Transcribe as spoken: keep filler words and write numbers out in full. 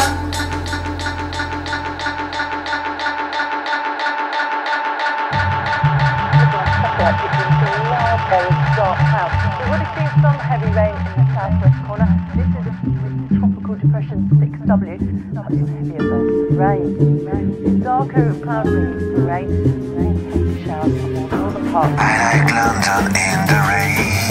Very dark clouds. We would have seen some heavy rain in the southwest corner. This is a tropical depression six W. Some heavier bursts of rain. Rain. It's darker cloudy rain. Rain. Heavy showers from all northern parts. I like London in the rain.